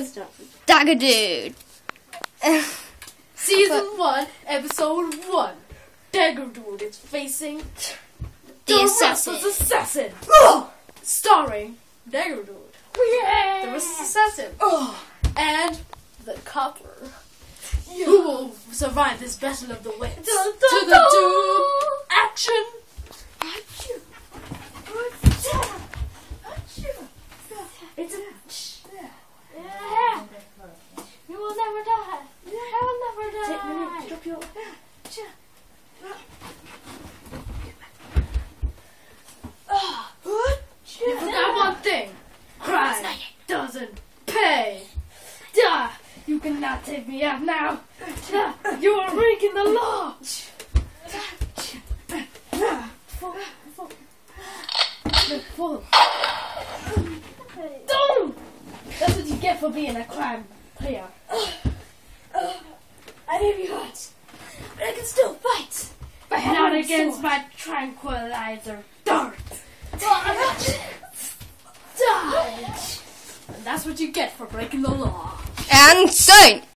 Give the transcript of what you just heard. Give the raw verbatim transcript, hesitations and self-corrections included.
Dagger Dude. Season one, episode one. Dagger Dude is facing The the assassin. Restless Assassin. Starring Dagger Dude, Yeah. the Restless Assassin, and the Copper. Who will survive this battle of the wits? Dun, dun, to the dun. doom action. It's a yeah. You will never die. I will never die. Take me, drop your. You forgot one thing. Crime doesn't pay. Duh. You cannot take me out now. Duh. You are breaking the law. Don't. That's what you get for being a crime player. I may be hurt, but I can still fight. But not against my tranquilizer dart. Dodge! And that's what you get for breaking the law. And don't.